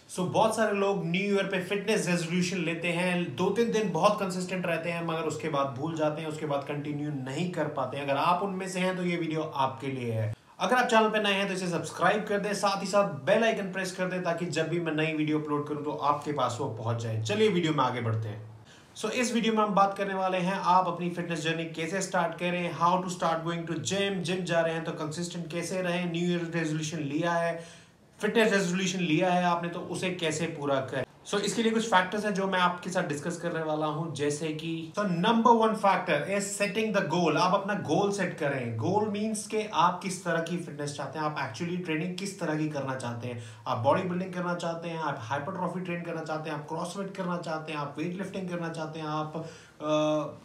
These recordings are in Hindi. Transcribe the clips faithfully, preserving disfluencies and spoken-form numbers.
सो so, बहुत सारे लोग न्यू ईयर पे फिटनेस रेजोल्यूशन लेते हैं, दो तीन दिन बहुत कंसिस्टेंट रहते हैं, मगर उसके बाद भूल जाते हैं, उसके बाद कंटिन्यू नहीं कर पाते हैं। अगर आप उनमें से हैं तो ये वीडियो आपके लिए है। अगर आप चैनल पे नए हैं तो इसे सब्सक्राइब कर दें, साथ ही साथ बेल आइकन प्रेस कर दें ताकि जब भी मैं नई वीडियो अपलोड करूं तो आपके पास वो पहुंच जाए। चलिए वीडियो में आगे बढ़ते हैं। सो so, इस वीडियो में हम बात करने वाले हैं आप अपनी फिटनेस जर्नी कैसे स्टार्ट करें, how to start going to gym. Gym जा रहे हैं तो कंसिस्टेंट कैसे रहें, न्यू ईयर रेजोल्यूशन लिया है, फिटनेस रेजोल्यूशन लिया है आपने तो उसे कैसे पूरा करें। सो so, इसके लिए कुछ फैक्टर्स हैं जो मैं आपके साथ डिस्कस करने वाला हूं, जैसे कि तो number one factor is setting the goal. आप अपना गोल सेट करें। गोल मींस के आप किस तरह की फिटनेस चाहते हैं, आप एक्चुअली ट्रेनिंग किस तरह की करना चाहते हैं। आप बॉडी बिल्डिंग करना चाहते हैं, आप हाइपरट्रॉफी ट्रेन करना चाहते हैं, आप क्रॉसफिट करना चाहते हैं, आप वेट लिफ्टिंग करना चाहते हैं, आप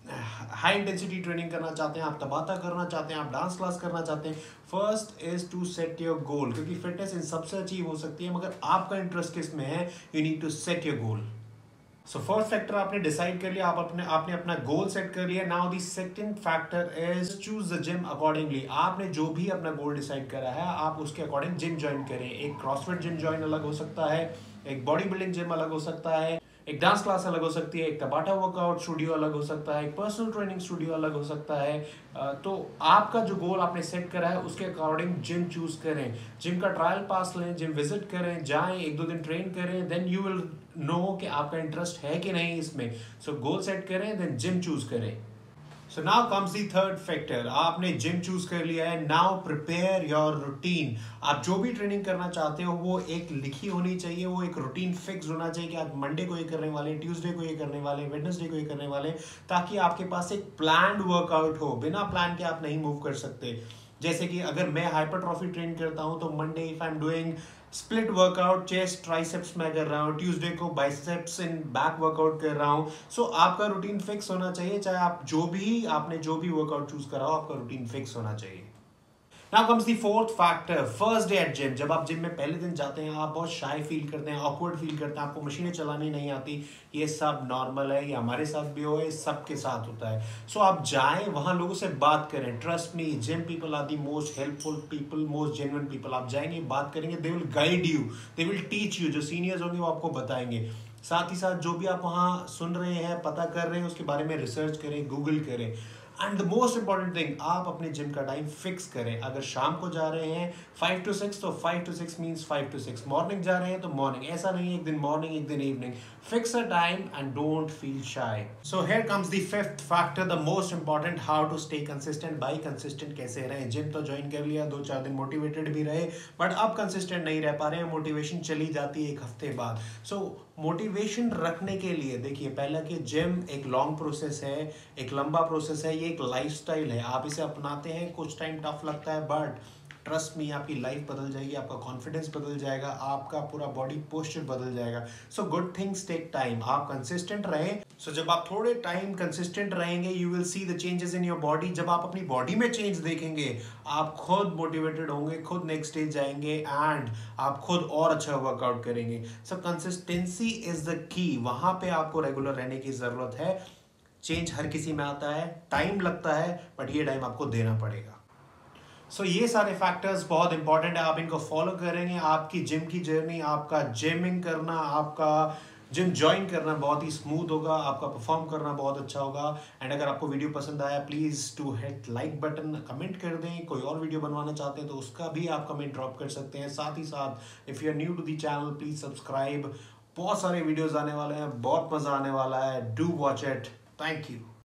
हाई इंटेंसिटी ट्रेनिंग करना चाहते हैं, आप तबाता करना चाहते हैं, आप डांस क्लास करना चाहते हैं। First is to set your goal, क्योंकि फिटनेस इन सबसे अचीव हो सकती है, मगर आपका इंटरेस्ट किस में है, you need to set your goal. So first factor आपने डिसाइड कर लिया, आप अपने आपने अपना गोल सेट कर लिया। Now the second factor is choose the gym accordingly. आपने जो भी अपना गोल डिसाइड करा है आप उसके अकॉर्डिंग जिम ज्वाइन करें। एक क्रॉसफिट जिम ज्वाइन अलग हो सकता है, एक बॉडी बिल्डिंग जिम अलग हो सकता है, एक डांस क्लास अलग हो सकती है, एक टबाटा वर्कआउट स्टूडियो अलग हो सकता है, एक पर्सनल ट्रेनिंग स्टूडियो अलग हो सकता है। तो आपका जो गोल आपने सेट करा है उसके अकॉर्डिंग जिम चूज करें। जिम का ट्रायल पास लें, जिम विजिट करें, जाएं, एक दो दिन ट्रेन करें, देन यू विल नो कि आपका इंटरेस्ट है कि नहीं इसमें। सो गोल सेट करें, देन जिम चूज करें। So now comes the third factor. आपने जिम चूज कर लिया है, नाउ प्रिपेयर योर रूटीन। आप जो भी ट्रेनिंग करना चाहते हो वो एक लिखी होनी चाहिए, वो एक रूटीन फिक्स होना चाहिए कि आप मंडे को ये करने वाले, ट्यूसडे को ये करने वाले, वेडनेसडे को ये करने वाले, ताकि आपके पास एक प्लान्ड वर्कआउट हो। बिना प्लान के आप नहीं मूव कर सकते। जैसे कि अगर मैं हाइपरट्रॉफी ट्रेन करता हूं तो Monday if I am doing split workout, chest triceps मैं कर रहा हूँ, ट्यूसडे को बाइसेप्स इन बैक वर्कआउट कर रहा हूँ। सो so, आपका रूटीन फिक्स होना चाहिए, चाहे आप जो भी आपने जो भी वर्कआउट चूज करा हो, आपका रूटीन फिक्स होना चाहिए। Now comes the fourth factor, first day at gym। जब आप जिम में पहले दिन जाते हैं आप बहुत शाय फील करते हैं, ऑकवर्ड फील करते हैं, आपको मशीनें चलानी नहीं आती। ये सब नॉर्मल है, ये हमारे साथ भी हो, ये सबके साथ होता है। सो so, आप जाएं वहां लोगों से बात करें। Trust me, gym people are the most helpful people, most genuine people. आप जाएंगे, बात करेंगे, they will guide you, they will teach you. जो सीनियर्स होंगे वो आपको बताएंगे। साथ ही साथ जो भी आप वहाँ सुन रहे हैं, पता कर रहे हैं, उसके बारे में रिसर्च करें, गूगल करें। And the most important thing, आप अपने जिम का टाइम फिक्स करें। अगर शाम को जा रहे हैं फाइव टू सिक्स तो five two six means five two six. Morning जा रहे हैं तो मॉर्निंग, ऐसा नहीं है एक दिन मॉर्निंग एक दिन evening. Fix a time and don't feel shy. So here comes the fifth factor, the most important, how to stay consistent. By consistent कैसे रहें। जिम तो ज्वाइन कर लिया, दो चार दिन मोटिवेटेड भी रहे, बट अब कंसिस्टेंट नहीं रह पा रहे हैं, मोटिवेशन चली जाती है एक हफ्ते बाद। सो मोटिवेशन रखने के लिए देखिए, पहला कि जिम एक लॉन्ग प्रोसेस है, एक लंबा प्रोसेस है, ये एक लाइफस्टाइल है। आप इसे अपनाते हैं, कुछ टाइम टफ लगता है, बट ट्रस्ट मी आपकी लाइफ बदल जाएगी, आपका कॉन्फिडेंस बदल जाएगा, आपका पूरा बॉडी पोस्चर बदल जाएगा। So good things take time. आप कंसिस्टेंट रहें। सो so, जब आप थोड़े टाइम कंसिस्टेंट रहेंगे you will see the changes in your body. जब आप अपनी बॉडी में चेंज देखेंगे आप खुद मोटिवेटेड होंगे, खुद नेक्स्ट स्टेज जाएंगे एंड आप खुद और अच्छा वर्कआउट करेंगे। सो कंसिस्टेंसी इज द की। वहां पे आपको रेगुलर रहने की जरूरत है। चेंज हर किसी में आता है, टाइम लगता है, बट ये टाइम आपको देना पड़ेगा। सो so, ये सारे फैक्टर्स बहुत इंपॉर्टेंट है, आप इनको फॉलो करेंगे, आपकी जिम की जर्नी, आपका जिमिंग करना, आपका जिम ज्वाइन करना बहुत ही स्मूथ होगा, आपका परफॉर्म करना बहुत अच्छा होगा। एंड अगर आपको वीडियो पसंद आया please to hit like button, comment कर दें। कोई और वीडियो बनवाना चाहते हैं तो उसका भी आप कमेंट ड्रॉप कर सकते हैं। साथ ही साथ if you are new to the channel please subscribe. बहुत सारे वीडियोज़ आने वाले हैं, बहुत मज़ा आने वाला है। Do watch it. Thank you.